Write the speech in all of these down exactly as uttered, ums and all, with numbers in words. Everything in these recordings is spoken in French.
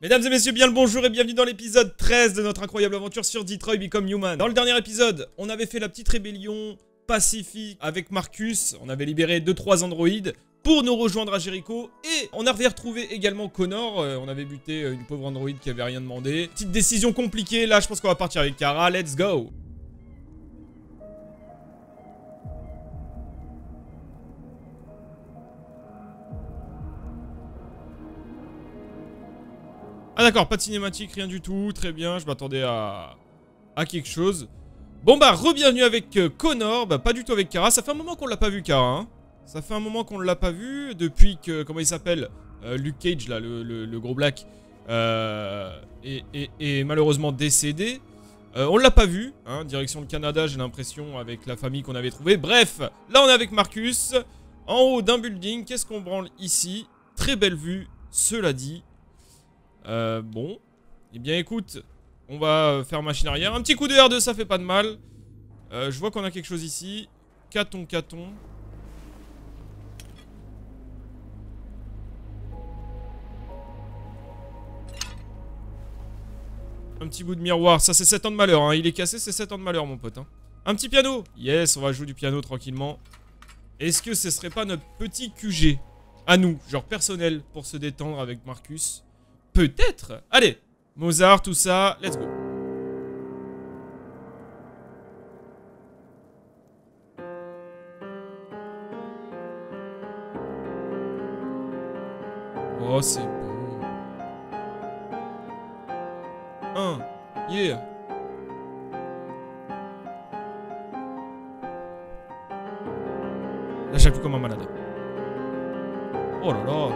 Mesdames et messieurs, bien le bonjour et bienvenue dans l'épisode treize de notre incroyable aventure sur Detroit Become Human. Dans le dernier épisode, on avait fait la petite rébellion pacifique avec Marcus, on avait libéré deux trois androïdes pour nous rejoindre à Jericho et on avait retrouvé également Connor, euh, on avait buté une pauvre androïde qui avait rien demandé. Petite décision compliquée, là je pense qu'on va partir avec Kara, let's go. Ah d'accord, pas de cinématique, rien du tout, très bien, je m'attendais à... à quelque chose. Bon bah, re-bienvenue avec euh, Connor, bah pas du tout avec Kara, ça fait un moment qu'on l'a pas vu Kara, hein. Ça fait un moment qu'on l'a pas vu, depuis que, comment il s'appelle, euh, Luke Cage là, le, le, le gros black, euh, est, est, est malheureusement décédé. Euh, on l'a pas vu, hein, direction le Canada j'ai l'impression, avec la famille qu'on avait trouvée. Bref, là on est avec Marcus, en haut d'un building, qu'est-ce qu'on branle ici? Très belle vue, cela dit. Euh, bon, eh bien écoute, on va faire machine arrière. Un petit coup de R deux, ça fait pas de mal. Euh, je vois qu'on a quelque chose ici. Caton, caton. Un petit bout de miroir, ça c'est sept ans de malheur, hein. Il est cassé, c'est sept ans de malheur mon pote, hein. Un petit piano. Yes, on va jouer du piano tranquillement. Est-ce que ce serait pas notre petit Q G à nous, genre personnel, pour se détendre avec Marcus? Peut-être. Allez, Mozart, tout ça, let's go. Oh, c'est beau. Un, yeah. Là, j'appuie comme un malade. Oh là là.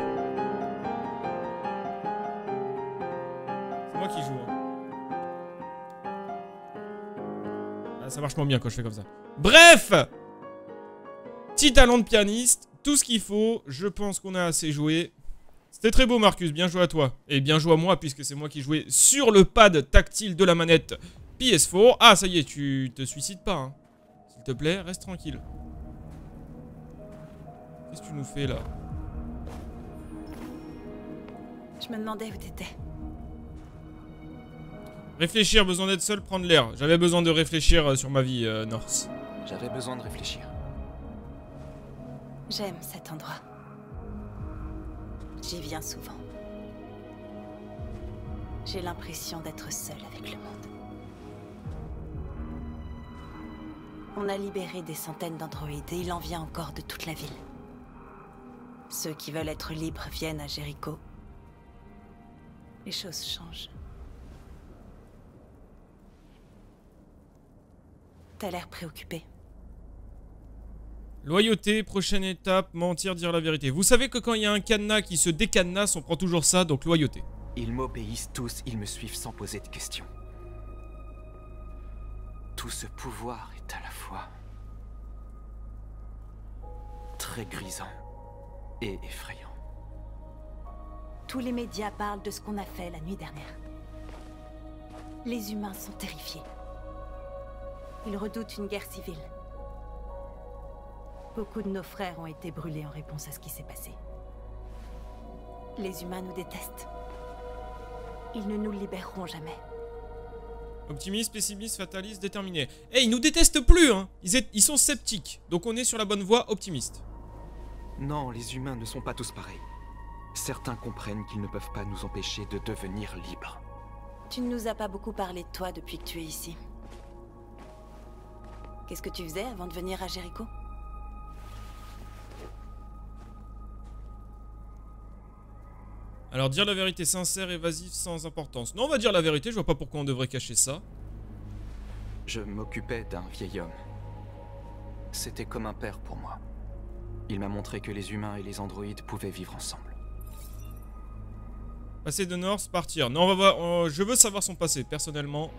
C'est moi qui joue. Hein. Ah, ça marche moins bien quand je fais comme ça. Bref, petit talent de pianiste, tout ce qu'il faut. Je pense qu'on a assez joué. C'était très beau Marcus, bien joué à toi. Et bien joué à moi puisque c'est moi qui jouais sur le pad tactile de la manette P S quatre. Ah ça y est, tu te suicides pas. Hein. S'il te plaît, reste tranquille. Qu'est-ce que tu nous fais là? Je me demandais où t'étais. Réfléchir, besoin d'être seul, prendre l'air. J'avais besoin de réfléchir sur ma vie, euh, Norse. J'avais besoin de réfléchir. J'aime cet endroit. J'y viens souvent. J'ai l'impression d'être seule avec le monde. On a libéré des centaines d'androïdes et il en vient encore de toute la ville. Ceux qui veulent être libres viennent à Jericho. Les choses changent. T'as l'air préoccupé. Loyauté, prochaine étape, mentir, dire la vérité. Vous savez que quand il y a un cadenas qui se décadenasse, on prend toujours ça, donc loyauté. Ils m'obéissent tous, ils me suivent sans poser de questions. Tout ce pouvoir est à la fois très grisant et effrayant. Tous les médias parlent de ce qu'on a fait la nuit dernière. Les humains sont terrifiés. Ils redoutent une guerre civile. Beaucoup de nos frères ont été brûlés en réponse à ce qui s'est passé. Les humains nous détestent. Ils ne nous libéreront jamais. Optimiste, pessimiste, fataliste, déterminé. Eh, hey, ils nous détestent plus, hein. Ils, est... ils sont sceptiques. Donc on est sur la bonne voie, optimiste. Non, les humains ne sont pas tous pareils. Certains comprennent qu'ils ne peuvent pas nous empêcher de devenir libres. Tu ne nous as pas beaucoup parlé de toi depuis que tu es ici. Qu'est-ce que tu faisais avant de venir à Jericho? Alors dire la vérité sincère, évasif, sans importance. Non, on va dire la vérité, je vois pas pourquoi on devrait cacher ça. Je m'occupais d'un vieil homme. C'était comme un père pour moi. Il m'a montré que les humains et les androïdes pouvaient vivre ensemble. Passer de Norse, partir. Non, on va voir, euh, je veux savoir son passé, personnellement.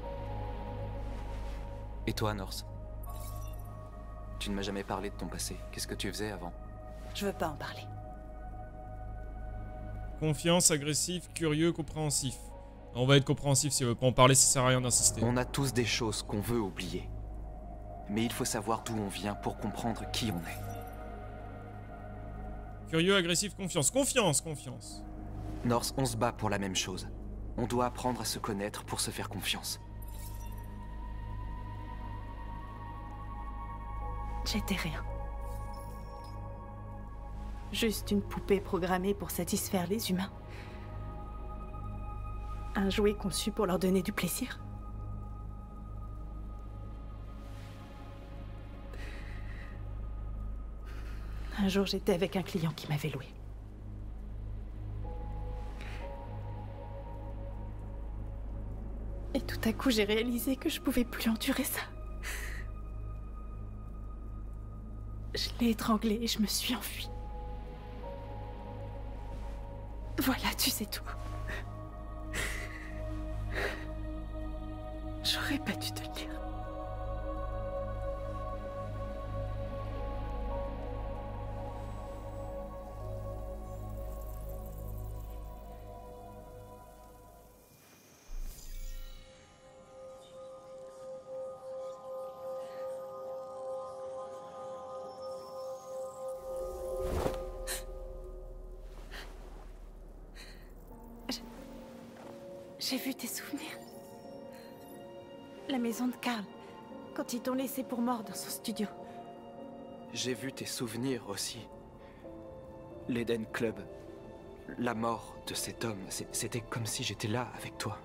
Et toi, Norse? Tu ne m'as jamais parlé de ton passé. Qu'est-ce que tu faisais avant? Je veux pas en parler. Confiance, agressif, curieux, compréhensif. On va être compréhensif si on veut pas en parler, ça sert à rien d'insister. On a tous des choses qu'on veut oublier. Mais il faut savoir d'où on vient pour comprendre qui on est. Curieux, agressif, confiance. Confiance, confiance. Norse, on se bat pour la même chose. On doit apprendre à se connaître pour se faire confiance. J'étais rien. Juste une poupée programmée pour satisfaire les humains. Un jouet conçu pour leur donner du plaisir. Un jour, j'étais avec un client qui m'avait loué. Et tout à coup, j'ai réalisé que je pouvais plus endurer ça. Je l'ai étranglé et je me suis enfuie. Voilà, tu sais tout. J'aurais pas dû te le dire. J'ai vu tes souvenirs. La maison de Carl, quand ils t'ont laissé pour mort dans son studio. J'ai vu tes souvenirs aussi. L'Eden Club. La mort de cet homme, c'était comme si j'étais là avec toi.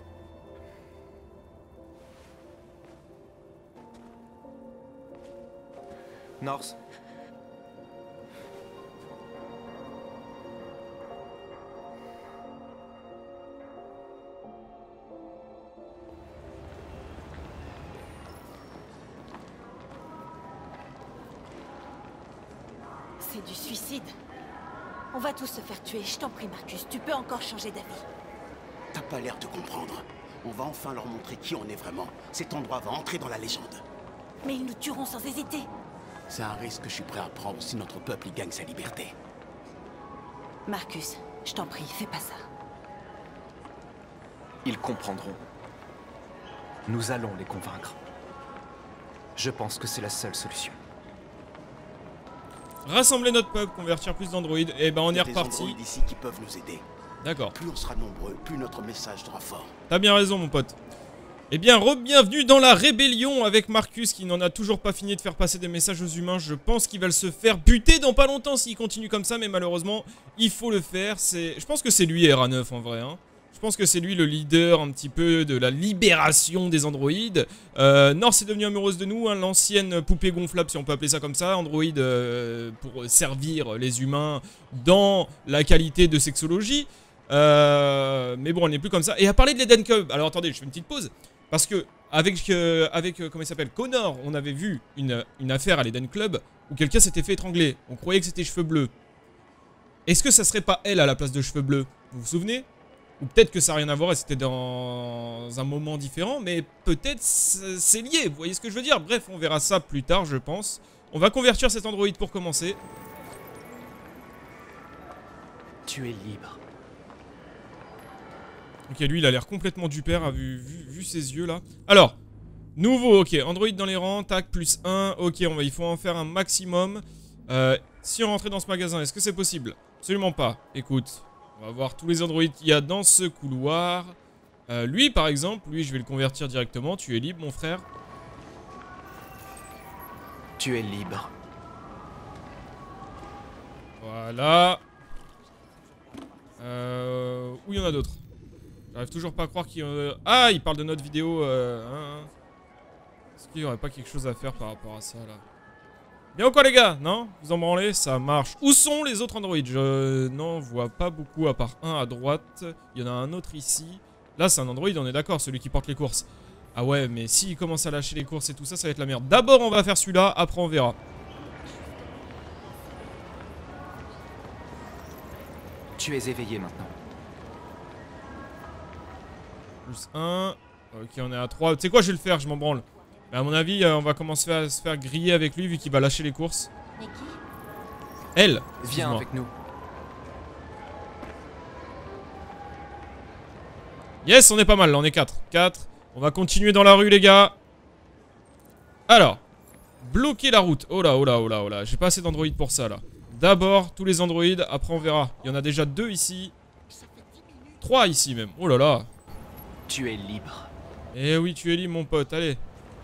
North. C'est du suicide. On va tous se faire tuer. Je t'en prie, Marcus, tu peux encore changer d'avis. T'as pas l'air de comprendre. On va enfin leur montrer qui on est vraiment. Cet endroit va entrer dans la légende. Mais ils nous tueront sans hésiter. C'est un risque que je suis prêt à prendre si notre peuple y gagne sa liberté. Marcus, je t'en prie, fais pas ça. Ils comprendront. Nous allons les convaincre. Je pense que c'est la seule solution. Rassembler notre peuple, convertir plus d'androïdes. Et ben on est reparti. Il y a des androïdes ici qui peuvent nous aider. D'accord. Plus on sera nombreux, plus notre message sera fort. T'as bien raison, mon pote. Eh bien, re-bienvenue dans la rébellion avec Marcus qui n'en a toujours pas fini de faire passer des messages aux humains. Je pense qu'il va se faire buter dans pas longtemps s'il continue comme ça, mais malheureusement, il faut le faire. C'est, je pense que c'est lui R A neuf en vrai. Hein. Je pense que c'est lui le leader un petit peu de la libération des androïdes. Euh, North est devenue amoureuse de nous, hein, l'ancienne poupée gonflable si on peut appeler ça comme ça. Android euh, pour servir les humains dans la qualité de sexologie. Euh, mais bon, on n'est plus comme ça. Et à parler de l'Eden Club, alors attendez, je fais une petite pause. Parce que, avec, euh, avec euh, comment il s'appelle, Connor, on avait vu une, une affaire à l'Eden Club où quelqu'un s'était fait étrangler. On croyait que c'était Cheveux Bleus. Est-ce que ça serait pas elle à la place de Cheveux Bleus? Vous vous souvenez? Ou peut-être que ça n'a rien à voir et c'était dans un moment différent, mais peut-être c'est lié, vous voyez ce que je veux dire? Bref, on verra ça plus tard, je pense. On va convertir cet androïde pour commencer. Tu es libre. Ok, lui, il a l'air complètement du père, a vu, vu, vu ses yeux, là. Alors, nouveau, ok, android dans les rangs, tac, plus un. Ok, on va, il faut en faire un maximum. Euh, si on rentrait dans ce magasin, est-ce que c'est possible? Absolument pas. Écoute, on va voir tous les androïdes qu'il y a dans ce couloir. Euh, lui, par exemple, lui, je vais le convertir directement. Tu es libre, mon frère. Tu es libre. Voilà. Euh, où il y en a d'autres? J'arrive toujours pas à croire qu'il y en a... Ah, il parle de notre vidéo. Euh, hein, hein. Est-ce qu'il y aurait pas quelque chose à faire par rapport à ça, là? Bien ou quoi, les gars? Non? Vous en branlez? Ça marche. Où sont les autres androïdes? Je n'en vois pas beaucoup, à part un à droite. Il y en a un autre ici. Là, c'est un androïde, on est d'accord, celui qui porte les courses. Ah ouais, mais s'il commence à lâcher les courses et tout ça, ça va être la merde. D'abord, on va faire celui-là, après on verra. Tu es éveillé maintenant. Plus un. Ok, on est à trois. Tu sais quoi, je vais le faire, je m'en branle. Mais à mon avis, euh, on va commencer à se faire griller avec lui vu qu'il va lâcher les courses. Mais qui? Elle. Viens avec nous. Yes, on est pas mal, là, on est quatre. quatre. On va continuer dans la rue, les gars. Alors. Bloquer la route. Oh là, oh là, oh là, oh là. J'ai pas assez d'androïdes pour ça, là. D'abord, tous les androïdes. Après, on verra. Il y en a déjà deux ici. Ça fait dix minutes trois ici même. Oh là là. Tu es libre. Eh oui, tu es libre, mon pote. Allez.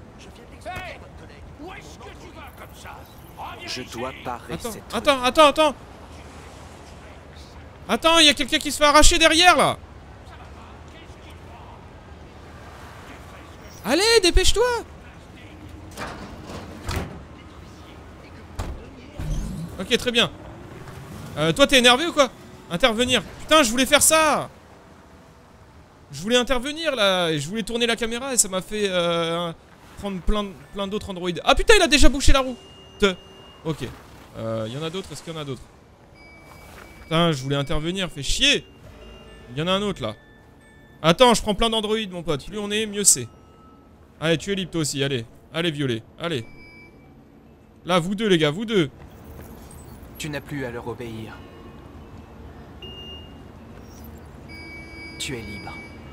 Je dois parer Attends, cette... attends, attends, attends. Attends, il y a quelqu'un qui se fait arracher derrière, là. Allez, dépêche-toi. Ok, très bien. Euh, toi, t'es énervé ou quoi? Intervenir. Putain, je voulais faire ça. Je voulais intervenir, là. Et je voulais tourner la caméra et ça m'a fait euh, prendre plein, plein d'autres androïdes. Ah, putain, il a déjà bouché la roue. Te. Ok. Euh, il y en a d'autres? Est-ce qu'il y en a d'autres? Putain, je voulais intervenir. Fais chier. Il y en a un autre, là. Attends, je prends plein d'androïdes, mon pote. Plus on est, mieux c'est. Allez, tu es libre, toi aussi. Allez. Allez, violet. Allez. Là, vous deux, les gars. Vous deux. Tu n'as plus à leur obéir. Tu es libre.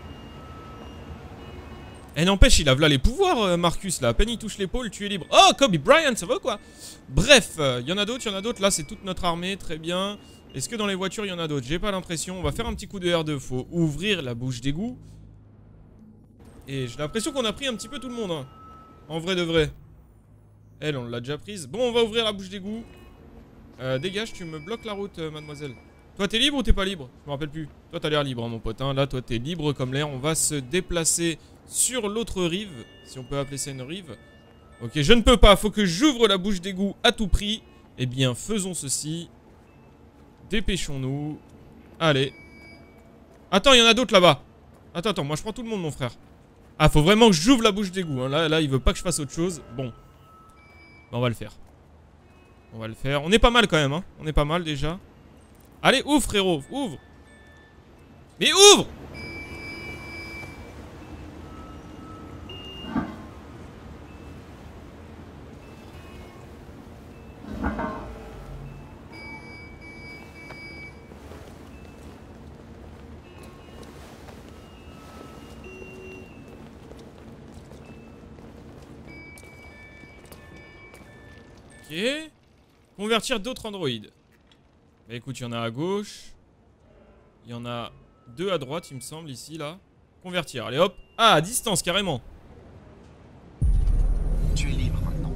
Eh n'empêche, il a là les pouvoirs, euh, Marcus, là. À peine il touche l'épaule, tu es libre. Oh, Kobe Bryant, ça va quoi? Bref, il euh, y en a d'autres, il y en a d'autres. Là, c'est toute notre armée, très bien. Est-ce que dans les voitures, il y en a d'autres? J'ai pas l'impression. On va faire un petit coup de R deux. Faut ouvrir la bouche d'égout. Et j'ai l'impression qu'on a pris un petit peu tout le monde, hein. En vrai de vrai. Elle, on l'a déjà prise. Bon, on va ouvrir la bouche d'égout. Euh, dégage, tu me bloques la route, euh, mademoiselle. Toi, t'es libre ou t'es pas libre? Je me rappelle plus. Toi, t'as l'air libre, hein, mon pote. Hein. Là, toi, t'es libre comme l'air. On va se déplacer sur l'autre rive. Si on peut appeler ça une rive. Ok, je ne peux pas. Faut que j'ouvre la bouche d'égout à tout prix. Eh bien, faisons ceci. Dépêchons-nous. Allez. Attends, il y en a d'autres là-bas. Attends, attends. Moi, je prends tout le monde, mon frère. Ah, faut vraiment que j'ouvre la bouche d'égout. Hein. Là, là, il veut pas que je fasse autre chose. Bon. On va le faire. On va le faire. On est pas mal quand même, hein. On est pas mal déjà. Allez, ouvre, frérot. Ouvre. Mais ouvre! Ok. Convertir d'autres androïdes. Bah écoute, il y en a à gauche. Il y en a deux à droite, il me semble, ici, là. Convertir, allez hop. Ah, à distance, carrément. Tu es libre maintenant.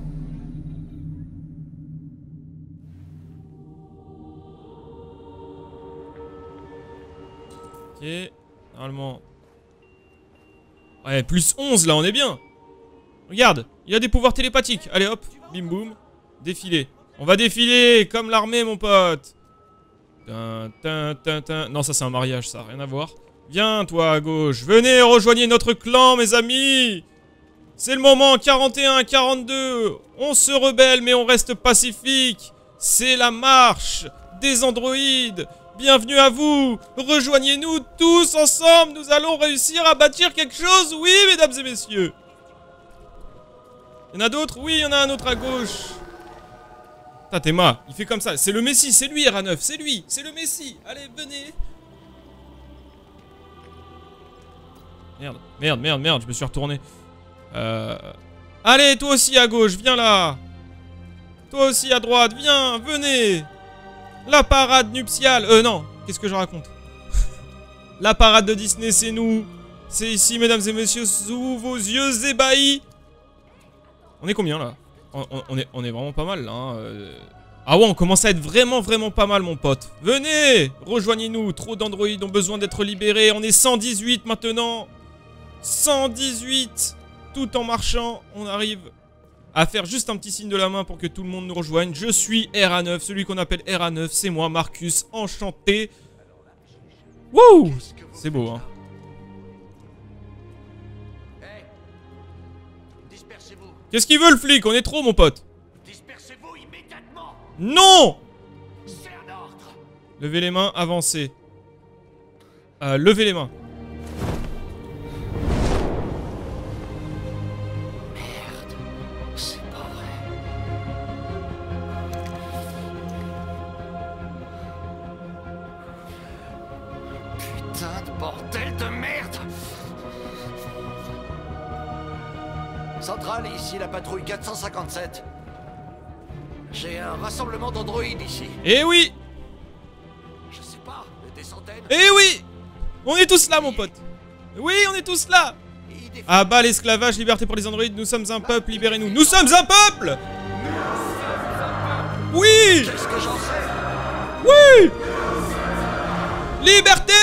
Ok, normalement. Ouais, plus onze, là, on est bien. Regarde, il y a des pouvoirs télépathiques. Allez hop, bim boum. Défiler. On va défiler comme l'armée, mon pote. Tin, tin, tin, tin. Non, ça c'est un mariage, ça, rien à voir. Viens, toi, à gauche. Venez, rejoignez notre clan, mes amis. C'est le moment, quarante et un, quarante-deux. On se rebelle, mais on reste pacifique. C'est la marche des androïdes. Bienvenue à vous. Rejoignez-nous tous ensemble. Nous allons réussir à bâtir quelque chose. Oui, mesdames et messieurs. Il y en a d'autres? Oui, il y en a un autre à gauche. Tatema, il fait comme ça. C'est le Messie, c'est lui, R A neuf. C'est lui, c'est le Messie. Allez, venez. Merde, merde, merde, merde, je me suis retourné. Euh... Allez, toi aussi à gauche, viens là. Toi aussi à droite, viens, venez. La parade nuptiale. Euh, non, qu'est-ce que je raconte? La parade de Disney, c'est nous. C'est ici, mesdames et messieurs, sous vos yeux ébahis. On est combien, là? on, on, on, est, on est vraiment pas mal, là. Hein. Euh... Ah ouais, on commence à être vraiment, vraiment pas mal, mon pote. Venez, rejoignez-nous. Trop d'androïdes ont besoin d'être libérés. On est cent dix-huit maintenant. cent dix-huit. Tout en marchant, on arrive à faire juste un petit signe de la main pour que tout le monde nous rejoigne. Je suis R A neuf, celui qu'on appelle R A neuf. C'est moi, Marcus. Enchanté. Wouh! C'est beau, hein. Qu'est-ce qu'il veut, le flic? On est trop, mon pote. Dispersez-vous immédiatement. Non! C'est un ordre. Levez les mains, avancez. Euh, levez les mains. Merde, c'est pas vrai. Putain de bordel de merde. Centrale, ici la patrouille quatre cent cinquante-sept. J'ai un rassemblement d'androïdes ici. Eh oui! Je sais pas, des centaines. Eh oui! On est tous là, mon pote. Oui, on est tous là. À bas l'esclavage, liberté pour les androïdes, nous sommes un peuple, libérez-nous. Nous sommes un peuple. Oui. Qu'est-ce que j'en sais? Oui. Liberté.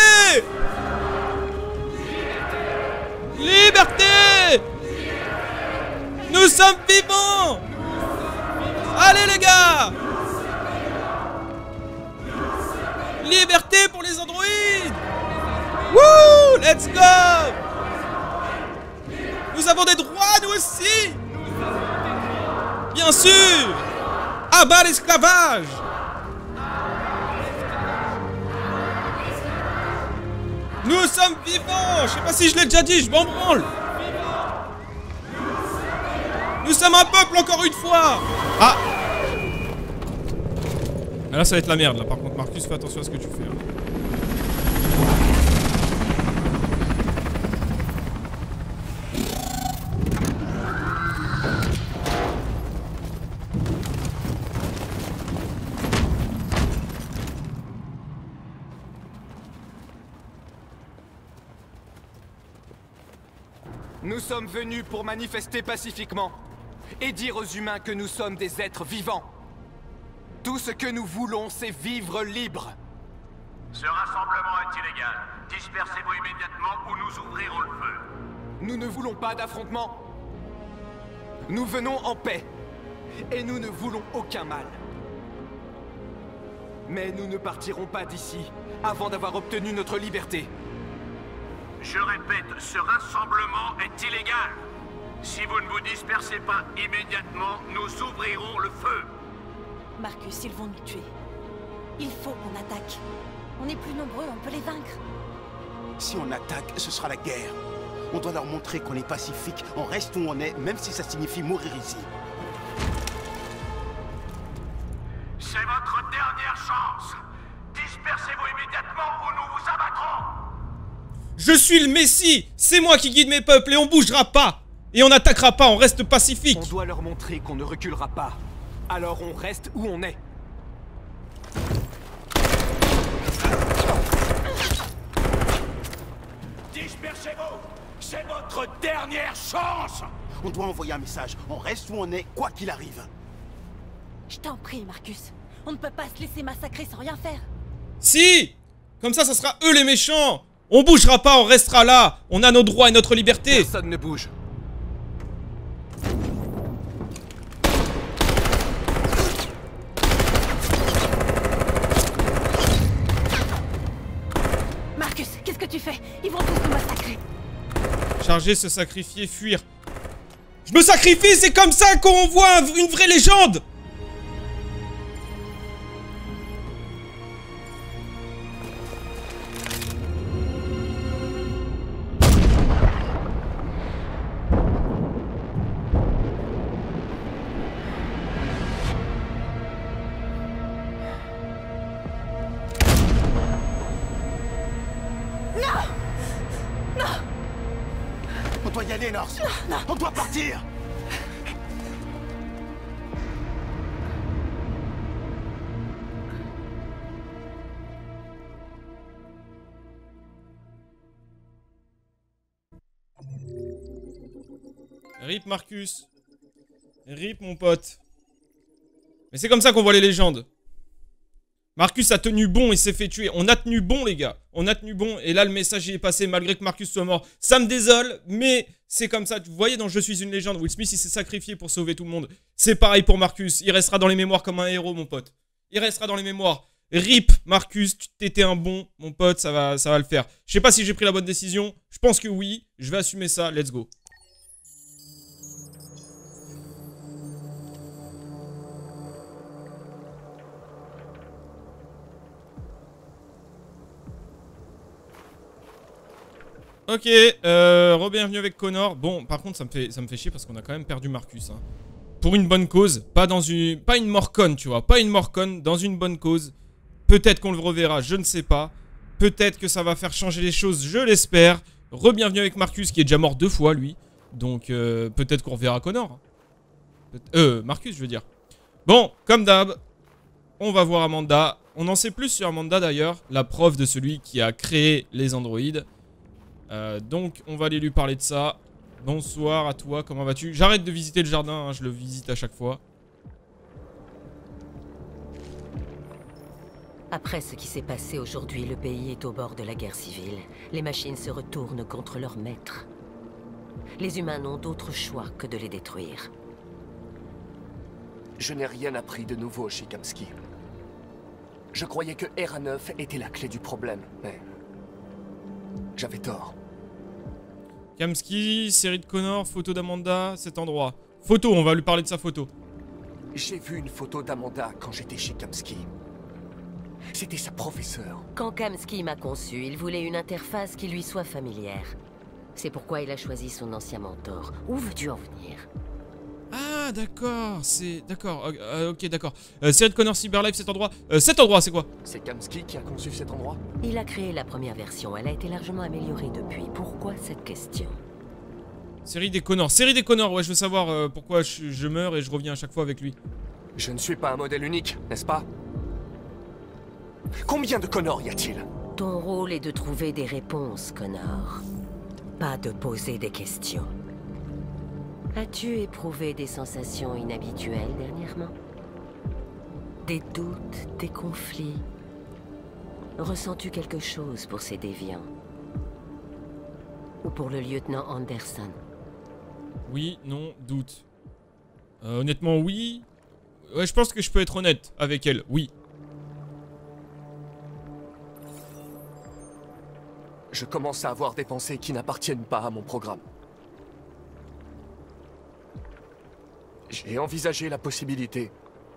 Liberté. Nous sommes vivants. Allez les gars. Liberté pour les androïdes. Wouh. Let's go. Nous avons des droits, nous aussi. Bien sûr. À bas l'esclavage. Nous sommes vivants. Je sais pas si je l'ai déjà dit, je m'en branle. Nous sommes un peuple encore une fois. Ah. Là ça va être la merde là. Par contre Marcus, fais attention à ce que tu fais. Hein. Nous sommes venus pour manifester pacifiquement et dire aux humains que nous sommes des êtres vivants. Tout ce que nous voulons, c'est vivre libre. Ce rassemblement est illégal. Dispersez-vous immédiatement ou nous ouvrirons le feu. Nous ne voulons pas d'affrontement. Nous venons en paix. Et nous ne voulons aucun mal. Mais nous ne partirons pas d'ici avant d'avoir obtenu notre liberté. Je répète, ce rassemblement est illégal. Si vous ne vous dispersez pas immédiatement, nous ouvrirons le feu. Marcus, ils vont nous tuer. Il faut qu'on attaque. On est plus nombreux, on peut les vaincre. Si on attaque, ce sera la guerre. On doit leur montrer qu'on est pacifique, on reste où on est, même si ça signifie mourir ici. C'est votre dernière chance. Dispersez-vous immédiatement ou nous vous abattrons. Je suis le Messie. C'est moi qui guide mes peuples et on bougera pas. Et on n'attaquera pas, on reste pacifique. On doit leur montrer qu'on ne reculera pas. Alors on reste où on est. Dispersez-vous. C'est votre dernière chance. On doit envoyer un message, on reste où on est, quoi qu'il arrive. Je t'en prie, Marcus. On ne peut pas se laisser massacrer sans rien faire. Si. Comme ça, ça sera eux les méchants. On bougera pas, on restera là. On a nos droits et notre liberté. Personne ne bouge. Marcus, qu'est-ce que tu fais? Ils vont tous nous massacrer. Charger, se sacrifier, fuir. Je me sacrifie, c'est comme ça qu'on voit une vraie légende. On doit y aller, Norse. On doit partir. Rip Marcus. Rip mon pote. Mais c'est comme ça qu'on voit les légendes. Marcus a tenu bon, il s'est fait tuer. On a tenu bon, les gars. On a tenu bon. Et là, le message y est passé malgré que Marcus soit mort. Ça me désole, mais c'est comme ça. Vous voyez dans Je suis une légende, Will Smith, il s'est sacrifié pour sauver tout le monde. C'est pareil pour Marcus. Il restera dans les mémoires comme un héros, mon pote. Il restera dans les mémoires. Rip, Marcus, tu t'étais un bon, mon pote, ça va, ça va le faire. Je sais pas si j'ai pris la bonne décision. Je pense que oui. Je vais assumer ça. Let's go. Ok, euh, re-bienvenue avec Connor. Bon, par contre, ça me fait, ça me fait chier parce qu'on a quand même perdu Marcus. Hein. Pour une bonne cause, pas dans une... Pas une mort conne, tu vois. Pas une mort conne, dans une bonne cause. Peut-être qu'on le reverra, je ne sais pas. Peut-être que ça va faire changer les choses, je l'espère. Re-bienvenue avec Marcus, qui est déjà mort deux fois, lui. Donc, euh, peut-être qu'on reverra Connor. Euh, Marcus, je veux dire. Bon, comme d'hab, on va voir Amanda. On en sait plus sur Amanda d'ailleurs, la prof de celui qui a créé les androïdes. Euh, donc on va aller lui parler de ça. Bonsoir à toi, comment vas-tu? J'arrête de visiter le jardin, hein, je le visite à chaque fois. Après ce qui s'est passé aujourd'hui, le pays est au bord de la guerre civile. Les machines se retournent contre leurs maîtres. Les humains n'ont d'autre choix que de les détruire. Je n'ai rien appris de nouveau chez Kamsky. Je croyais que R A neuf était la clé du problème, mais... j'avais tort. Kamsky, série de Connor, photo d'Amanda, cet endroit. Photo, on va lui parler de sa photo. J'ai vu une photo d'Amanda quand j'étais chez Kamsky. C'était sa professeure. Quand Kamsky m'a conçu, il voulait une interface qui lui soit familière. C'est pourquoi il a choisi son ancien mentor. Où veux-tu en venir? Ah, d'accord, c'est... D'accord, euh, ok, d'accord. Euh, série de Connor Cyberlife, cet endroit. Euh, cet endroit, c'est quoi? C'est Kamsky qui a conçu cet endroit? Il a créé la première version. Elle a été largement améliorée depuis. Pourquoi cette question? Série des Connors. Série des Connors, ouais, je veux savoir euh, pourquoi je, je meurs et je reviens à chaque fois avec lui. Je ne suis pas un modèle unique, n'est-ce pas? Combien de Connors y a-t-il? Ton rôle est de trouver des réponses, Connor. Pas de poser des questions. As-tu éprouvé des sensations inhabituelles dernièrement? Des doutes, des conflits? Ressens-tu quelque chose pour ces déviants? Ou pour le lieutenant Anderson? Oui, non, doute. Euh, honnêtement, oui. Ouais, je pense que je peux être honnête avec elle, oui. Je commence à avoir des pensées qui n'appartiennent pas à mon programme. J'ai envisagé la possibilité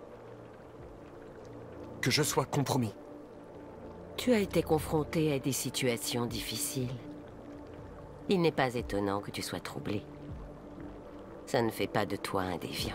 que je sois compromis. Tu as été confronté à des situations difficiles. Il n'est pas étonnant que tu sois troublé. Ça ne fait pas de toi un déviant.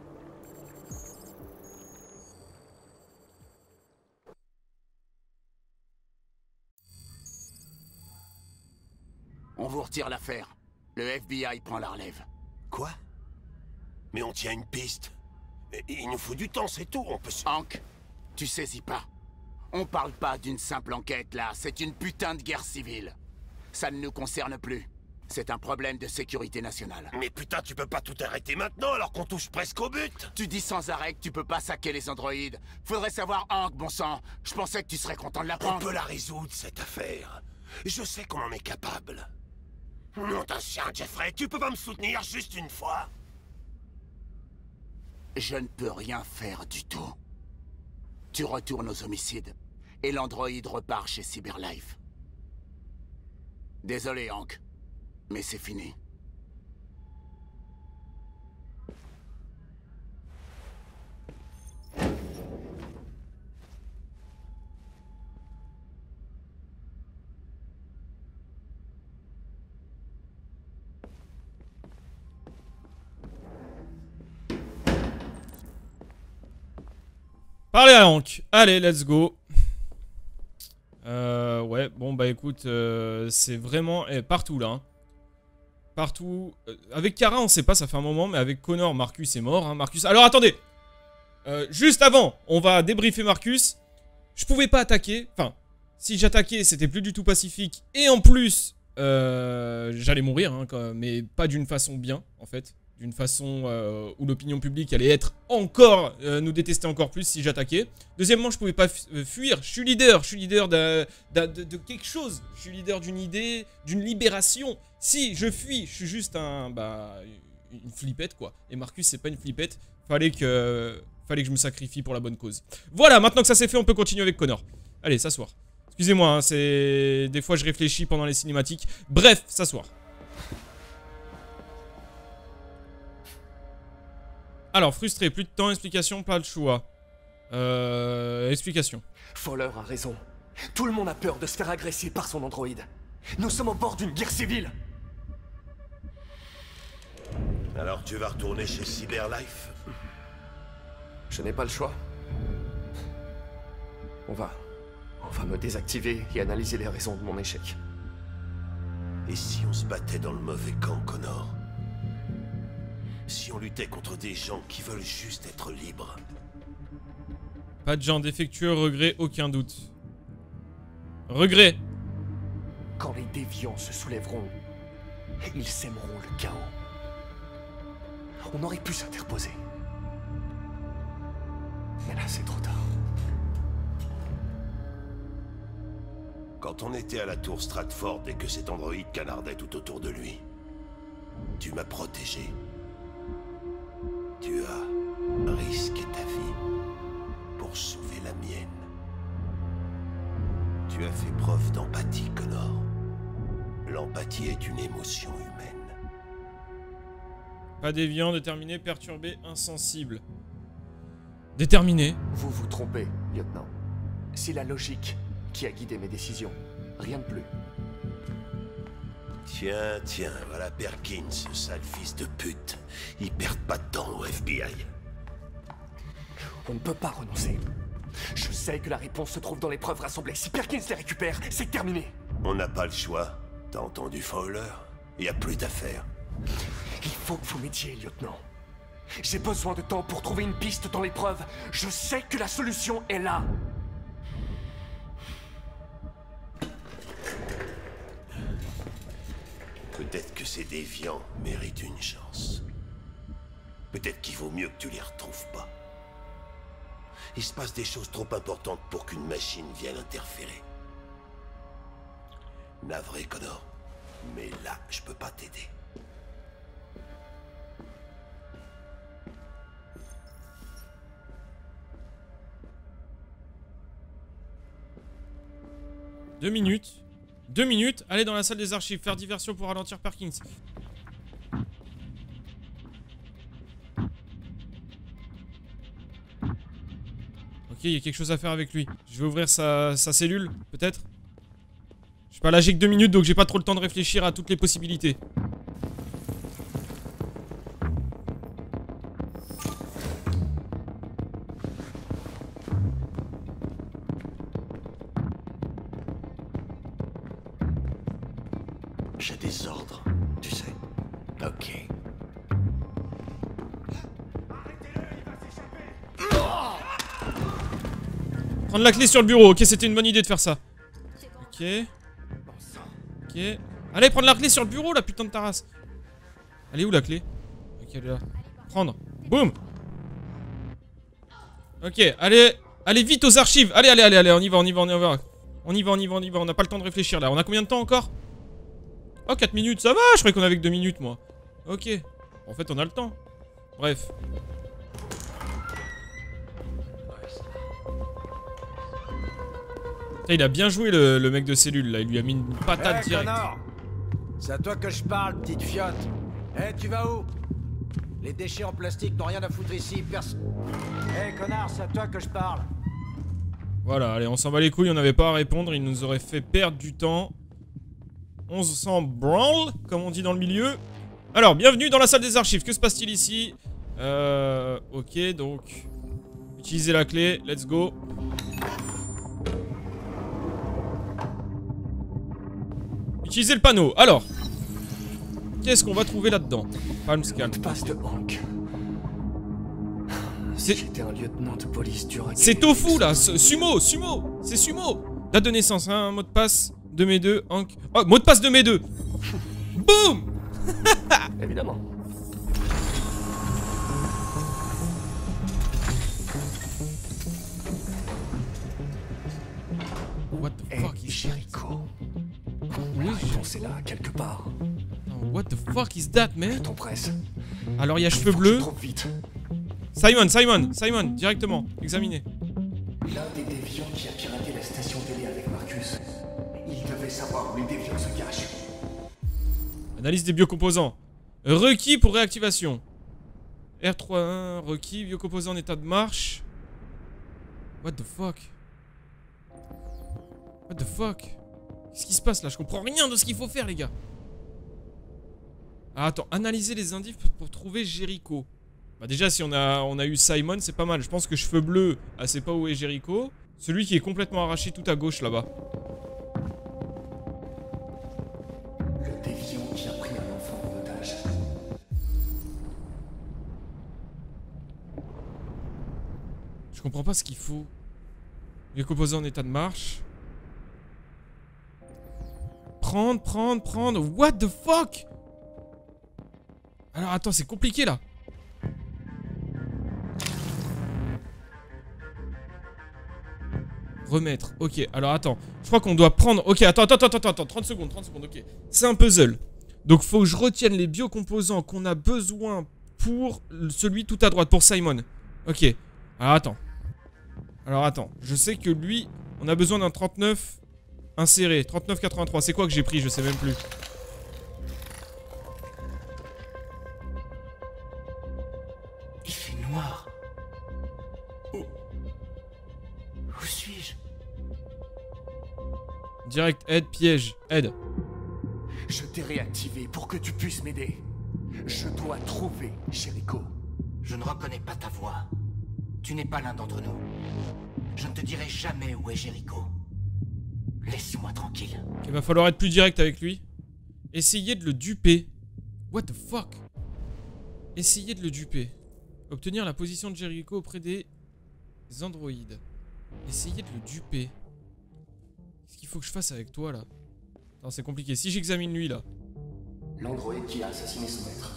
On vous retire l'affaire. Le F B I prend la relève. Quoi? Mais on tient une piste. Il nous faut du temps, c'est tout, on peut se... Hank, tu saisis pas. On parle pas d'une simple enquête, là. C'est une putain de guerre civile. Ça ne nous concerne plus. C'est un problème de sécurité nationale. Mais putain, tu peux pas tout arrêter maintenant alors qu'on touche presque au but. Tu dis sans arrêt que tu peux pas saquer les androïdes. Faudrait savoir, Hank, bon sang. Je pensais que tu serais content de On l'apprendre. peut la résoudre, cette affaire. Je sais qu'on en est capable. Non, t'as chien, Jeffrey, tu peux pas me soutenir juste une fois? Je ne peux rien faire du tout. Tu retournes aux homicides, et l'androïde repart chez Cyberlife. Désolé, Hank, mais c'est fini. Parlez à Hank. Allez, let's go. Euh, ouais, bon bah écoute, euh, c'est vraiment eh, partout là. Hein. Partout. Euh, avec Kara, on sait pas, ça fait un moment, mais avec Connor, Marcus est mort. Hein, Marcus. Alors attendez. Euh, juste avant, on va débriefer Marcus. Je pouvais pas attaquer. Enfin, si j'attaquais, c'était plus du tout pacifique. Et en plus, euh, j'allais mourir, hein, quand, mais pas d'une façon bien, en fait. D'une façon euh, où l'opinion publique allait être encore, euh, nous détester encore plus si j'attaquais. Deuxièmement, je pouvais pas fuir, je suis leader, je suis leader de, de, de, de quelque chose. Je suis leader d'une idée, d'une libération. Si je fuis, je suis juste un, bah, une flippette quoi. Et Marcus c'est pas une flippette, fallait que, fallait que je me sacrifie pour la bonne cause. Voilà, maintenant que ça c'est fait, on peut continuer avec Connor. Allez, s'asseoir. Excusez-moi, hein, c'est... Des fois je réfléchis pendant les cinématiques. Bref, s'asseoir. Alors, frustré, plus de temps, explication, pas de choix. Euh... Explication. Fowler a raison. Tout le monde a peur de se faire agresser par son androïde. Nous sommes au bord d'une guerre civile. Alors tu vas retourner chez Cyberlife? Je n'ai pas le choix. On va... On va me désactiver et analyser les raisons de mon échec. Et si on se battait dans le mauvais camp, Connor? Si on luttait contre des gens qui veulent juste être libres? Pas de gens défectueux, regret, aucun doute. Regret. Quand les déviants se soulèveront, ils sèmeront le chaos. On aurait pu s'interposer. Mais là, c'est trop tard. Quand on était à la tour Stratford et que cet androïde canardait tout autour de lui, tu m'as protégé. Tu as risqué ta vie pour sauver la mienne. Tu as fait preuve d'empathie, Connor. L'empathie est une émotion humaine. Pas déviant, déterminé, perturbé, insensible. Déterminé. Vous vous trompez, lieutenant. C'est la logique qui a guidé mes décisions. Rien de plus. Tiens, tiens, voilà Perkins, ce sale fils de pute. Il perd pas de temps au F B I. On ne peut pas renoncer. Je sais que la réponse se trouve dans les preuves rassemblées. Si Perkins les récupère, c'est terminé. On n'a pas le choix. T'as entendu Fowler? Il y a plus d'affaires. Il faut que vous m'aidiez, lieutenant. J'ai besoin de temps pour trouver une piste dans les preuves. Je sais que la solution est là. Peut-être que ces déviants méritent une chance. Peut-être qu'il vaut mieux que tu les retrouves pas. Il se passe des choses trop importantes pour qu'une machine vienne interférer. Navré, Connor, mais là, je peux pas t'aider. Deux minutes. Deux minutes. Allez dans la salle des archives. Faire diversion pour ralentir Perkins. Ok, il y a quelque chose à faire avec lui. Je vais ouvrir sa, sa cellule, peut-être. Je sais pas, là j'ai que deux minutes, donc j'ai pas trop le temps de réfléchir à toutes les possibilités. J'ai des ordres, tu sais. Ok. Prendre la clé sur le bureau. Ok, c'était une bonne idée de faire ça. Ok. Ok. Allez, prendre la clé sur le bureau, la putain de ta race. Elle est où la clé? Ok, elle est là. Prendre. Boum. Ok, allez. Allez vite aux archives. Allez, allez, allez, allez. On y va, on y va, on y va. On y va, on y va, on y va. On n'a pas le temps de réfléchir là. On a combien de temps encore? Oh, quatre minutes, ça va. Je croyais qu'on avait que deux minutes, moi. Ok. En fait, on a le temps. Bref. Il a bien joué le, le mec de cellule là, il lui a mis une patate hey, directe. Connor, c'est à toi que je parle, petite fiotte. Eh, hey, tu vas où? Les déchets en plastique n'ont rien à foutre ici, personne. Eh, hey, connard, c'est à toi que je parle. Voilà, allez, on s'en bat les couilles, on n'avait pas à répondre, il nous aurait fait perdre du temps. On s'en branle, comme on dit dans le milieu. Alors, bienvenue dans la salle des archives, que se passe-t-il ici? Euh... Ok, donc... Utilisez la clé, let's go. Utilisez le panneau. Alors, qu'est-ce qu'on va trouver là-dedans? Palm scan. Passe de Hank. Si j'étais un lieutenant de police dur à c'est Tofu là, Sumo, Sumo, c'est Sumo. Date de naissance, hein, mot de passe de mes deux, Hank. Oh, mot de passe de mes deux. Boum. Évidemment. What the fuck is Jericho? Oui, la réponse est là, quelque part. What the fuck is that, man? Je t'en presse. Alors il y a cheveux bleus. Trop vite. Simon, Simon, Simon, directement, examinez. L'un des déviants qui a piraté la station télé avec Marcus. Il devait savoir où les déviants se cachent. Analyse des biocomposants. Requis pour réactivation. R trois un, requis, biocomposants en état de marche. What the fuck? What the fuck? Qu'est-ce qui se passe là? Je comprends rien de ce qu'il faut faire, les gars. Ah, attends, analyser les indices pour, pour trouver Jericho. Bah déjà, si on a, on a eu Simon, c'est pas mal. Je pense que cheveux bleus, ah, c'est pas où est Jericho. Celui qui est complètement arraché tout à gauche là-bas. Le déviant qui a pris un enfant en otage. Je comprends pas ce qu'il faut. Les composants en état de marche. Prendre, prendre, prendre. What the fuck? Alors attends, c'est compliqué là. Remettre. Ok, alors attends. Je crois qu'on doit prendre... Ok, attends, attends, attends, attends. trente secondes, trente secondes, ok. C'est un puzzle. Donc faut que je retienne les biocomposants qu'on a besoin pour celui tout à droite, pour Simon. Ok. Alors attends. Alors attends. Je sais que lui, on a besoin d'un trente-neuf inséré. trente-neuf quatre-vingt-trois. C'est quoi que j'ai pris? Je sais même plus. Il fait noir. Où, Où suis-je? Direct, aide, piège. Aide. Je t'ai réactivé pour que tu puisses m'aider. Je dois trouver Jericho. Je ne reconnais pas ta voix. Tu n'es pas l'un d'entre nous. Je ne te dirai jamais où est Jericho. Laisse-moi tranquille. Il va falloir être plus direct avec lui. Essayez de le duper. What the fuck? Essayez de le duper. Obtenir la position de Jericho auprès des androïdes. Essayez de le duper. Qu'est-ce qu'il faut que je fasse avec toi là? Non, c'est compliqué. Si j'examine lui là. L'androïde qui a assassiné son maître.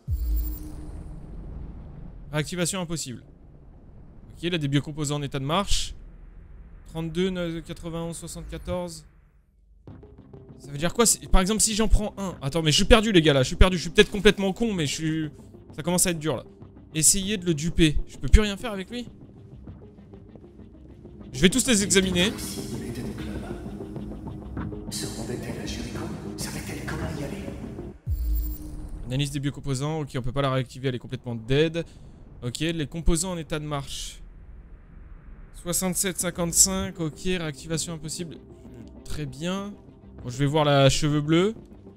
Réactivation impossible. Ok, il a des biocomposants en état de marche. trente-deux, quatre-vingt-onze, soixante-quatorze. Ça veut dire quoi? Par exemple, si j'en prends un. Attends, mais je suis perdu, les gars, là. Je suis perdu. Je suis peut-être complètement con, mais je suis... Ça commence à être dur, là. Essayez de le duper. Je peux plus rien faire avec lui? Je vais tous les examiner. Analyse des biocomposants. Ok, on peut pas la réactiver. Elle est complètement dead. Ok, les composants en état de marche. soixante-sept cinquante-cinq. Ok, réactivation impossible. Très bien. Bon, je vais voir la cheveux bleus.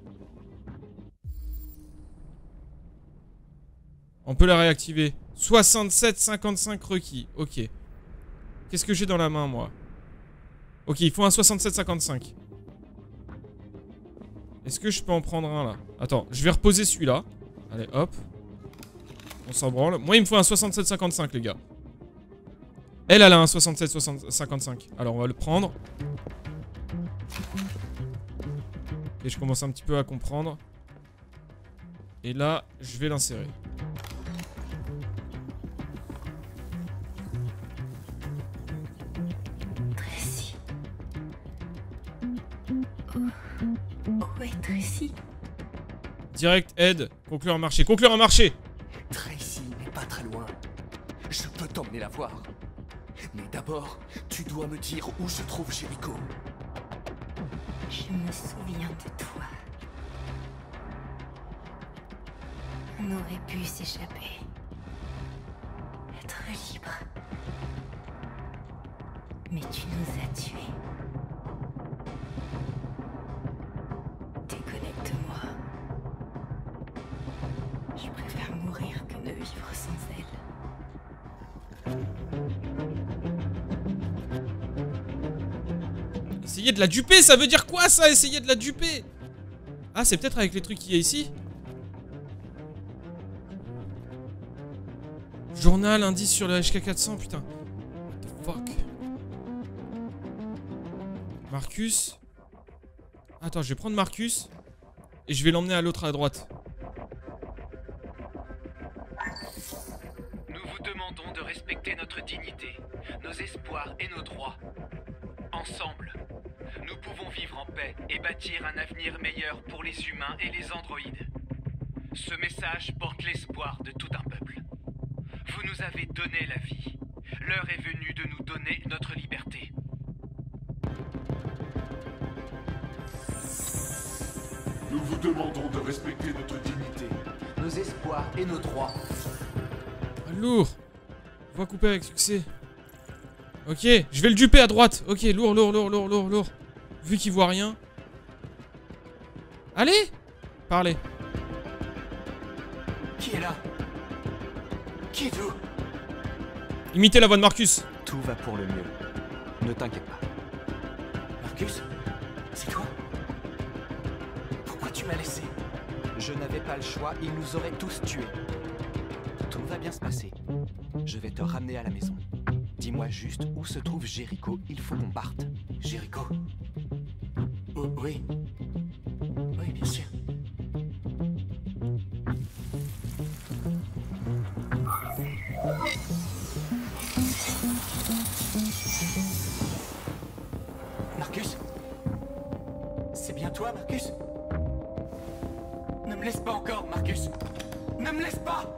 On peut la réactiver. soixante-sept cinquante-cinq requis. Ok. Qu'est-ce que j'ai dans la main, moi? Ok, il faut un soixante-sept cinquante-cinq. Est-ce que je peux en prendre un, là? Attends, je vais reposer celui-là. Allez, hop. On s'en branle. Moi, il me faut un soixante-sept cinquante-cinq, les gars. Elle, elle a un soixante-sept cinquante-cinq. Alors, on va le prendre. Et je commence un petit peu à comprendre. Et là, je vais l'insérer. Tracy. Où, où est Tracy? Direct, aide. Conclure un marché. Conclure un marché. Tracy n'est pas très loin. Je peux t'emmener la voir. Mais d'abord, tu dois me dire où se trouve Jericho. Je me souviens de toi. On aurait pu s'échapper. Être libre. Mais tu nous as tués. Déconnecte-moi. Je préfère mourir que de vivre sans elle. Essayez de la duper, ça veut dire quoi ça? Essayez de la duper. Ah, c'est peut-être avec les trucs qu'il y a ici. Journal, indice sur le H K quatre cents, putain. What the fuck? Marcus. Attends, je vais prendre Marcus. Et je vais l'emmener à l'autre à droite. Nous vous demandons de respecter notre dignité, nos espoirs et nos droits. Ensemble, nous pouvons vivre en paix et bâtir un avenir meilleur pour les humains et les androïdes. Ce message porte l'espoir de tout un peuple. Vous nous avez donné la vie. L'heure est venue de nous donner notre liberté. Nous vous demandons de respecter notre dignité, nos espoirs et nos droits. Ah, lourd. Voix coupée avec succès. Ok, je vais le duper à droite. Ok, lourd, lourd, lourd, lourd, lourd, lourd. Vu qu'il voit rien. Allez, parlez. Qui est là? Qui êtes-vous? Imitez la voix de Marcus. Tout va pour le mieux. Ne t'inquiète pas. Marcus? C'est toi? Pourquoi tu m'as laissé? Je n'avais pas le choix, ils nous auraient tous tués. Tout va bien se passer. Je vais te ramener à la maison. Dis-moi juste où se trouve Jericho, il faut qu'on parte. Jericho? Oh, oui. Oui, bien sûr. Marcus? C'est bien toi, Marcus? Ne me laisse pas encore, Marcus! Ne me laisse pas!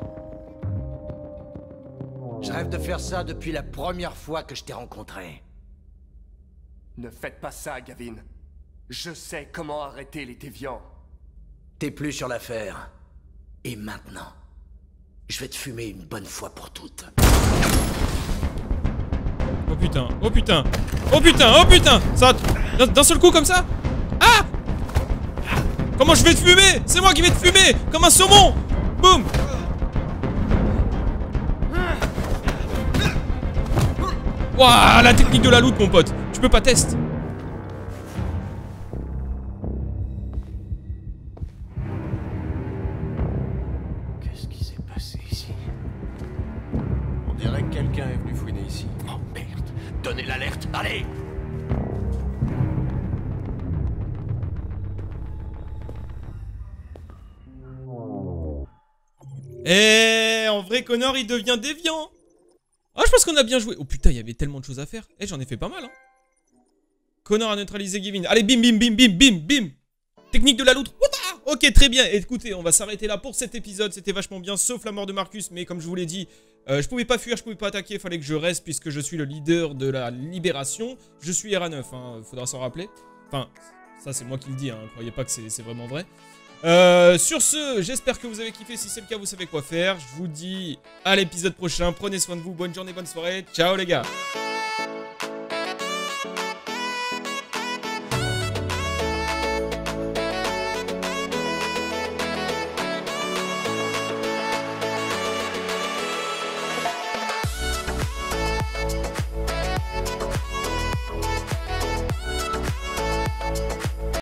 Je rêve de faire ça depuis la première fois que je t'ai rencontré. Ne faites pas ça, Gavin. Je sais comment arrêter les déviants. T'es plus sur l'affaire. Et maintenant, je vais te fumer une bonne fois pour toutes. Oh putain, oh putain, oh putain, oh putain. Ça, d'un seul coup comme ça? Ah! Comment je vais te fumer? C'est moi qui vais te fumer comme un saumon. Boum. Waouh, la technique de la loot, mon pote. Tu peux pas tester. Qu'est-ce qui s'est passé ici? On dirait que quelqu'un est venu fouiner ici. Oh merde! Donnez l'alerte, allez! Eh, en vrai, Connor, il devient déviant. Ah, je pense qu'on a bien joué. Oh putain, il y avait tellement de choses à faire. Eh, j'en ai fait pas mal, hein. Connor a neutralisé Gavin. Allez, bim, bim, bim, bim, bim, bim. Technique de la loutre. Ok, très bien. Écoutez, on va s'arrêter là pour cet épisode. C'était vachement bien, sauf la mort de Marcus. Mais comme je vous l'ai dit, euh, je pouvais pas fuir, je pouvais pas attaquer. Il fallait que je reste puisque je suis le leader de la libération. Je suis R A neuf, hein. Faudra s'en rappeler. Enfin, ça, c'est moi qui le dis, hein. Croyez pas que c'est vraiment vrai. Euh, sur ce, j'espère que vous avez kiffé. Si c'est le cas, vous savez quoi faire. Je vous dis à l'épisode prochain. Prenez soin de vous. Bonne journée, bonne soirée. Ciao les gars.